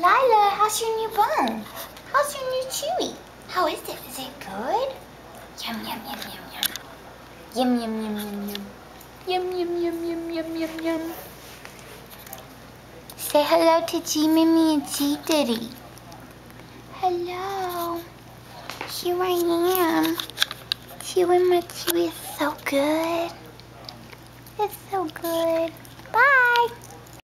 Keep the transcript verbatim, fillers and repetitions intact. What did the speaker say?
Lila, how's your new bone? How's your new Chewy? How is it? Is it good? Yum, yum, yum, yum, yum. Yum, yum, yum, yum, yum. Yum, yum, yum, yum, yum, yum, yum. Say hello to G-Mimmy and G-Diddy. Hello. Here I am. Chewy, my Chewy is so good. It's so good. Bye.